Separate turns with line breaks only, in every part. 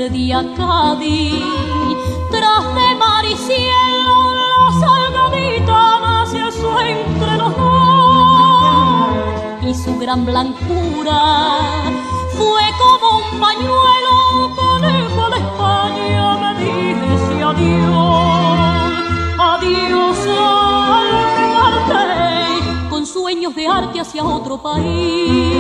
perdí a Cádiz, tras de mar y cielo, la salgadita nació entre los dos, y su gran blancura fue como un pañuelo, conejo de España me dice adiós, adiós al Marte, con sueños de arte hacia otro país.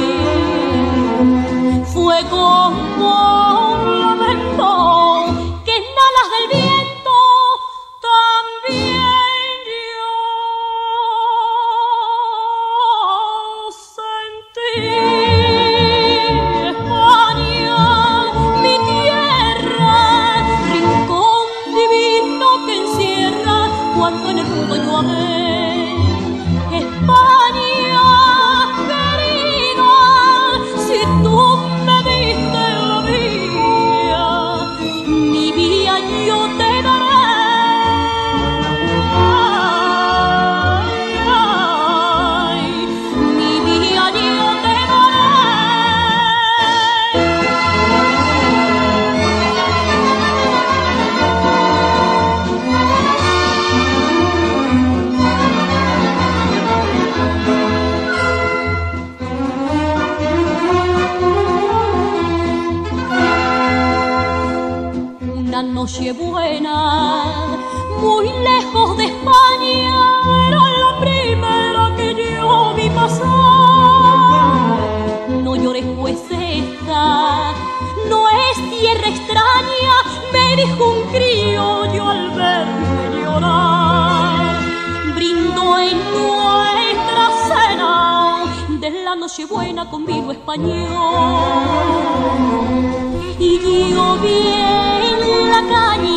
Fue como un lamento que en alas del viento también yo sentí. España, mi tierra, rincón divino que encierra cuanto en el mundo yo amé. España querida, si tú me diste la mía, mi vida yo te daré. Ay, mi vida yo te daré. Una noche buena, muy lejos de España, era la primera que yo vi pasar. No llores pues esta no es tierra extraña, me dijo un criollo al verme llorar. Brindo en nuestra cena de la noche buena con vino español, y yo vi en la calle